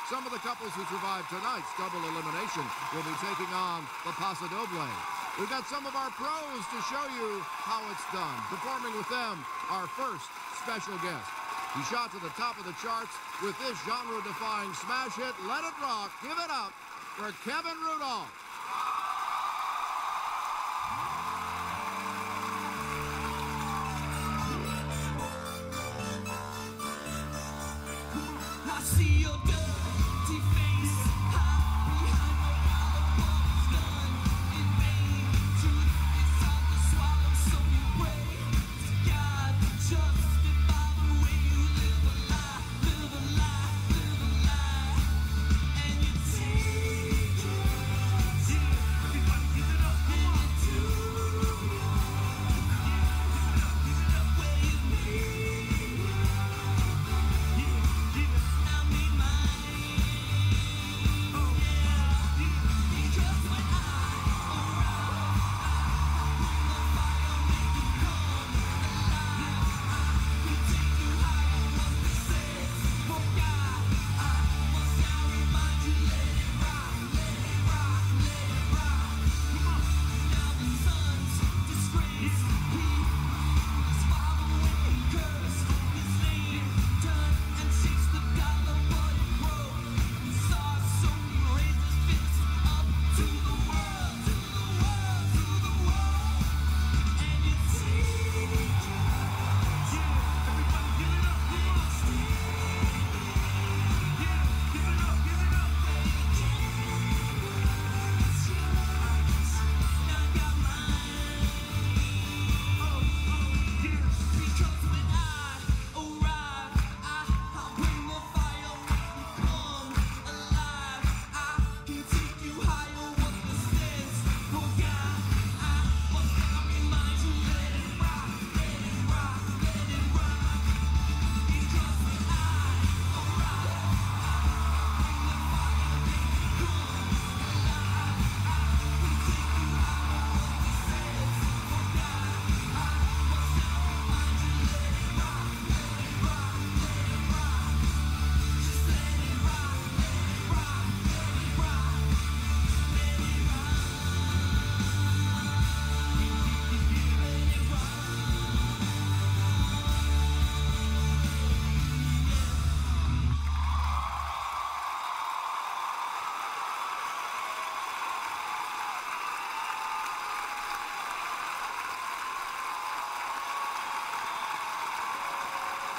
Some of the couples who survived tonight's double elimination will be taking on the Paso Doble. We've got some of our pros to show you how it's done. Performing with them, our first special guest. He shot to the top of the charts with this genre-defying smash hit, Let It Rock. Give it up for Kevin Rudolph. I see your dirty face behind your apologies done in vain. Truth is hard to swallow, so you pray to God. Justify the way you live a lie, live a lie, live a lie. And you take it. Yeah, everybody give it up, come on. And you do. Give it up where you need.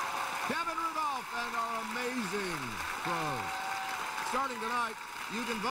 Kevin Rudolph and our amazing pros. Starting tonight, you can vote.